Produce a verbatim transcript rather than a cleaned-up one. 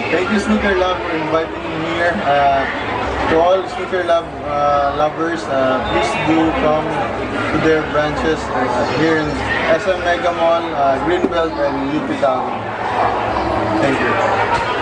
Thank you, Sneaker Love, for inviting me here. Uh, to all Sneaker Love uh, lovers, uh, please do come to their branches uh, here in S M Mega Mall, uh, Greenbelt, and U P Town. Thank you.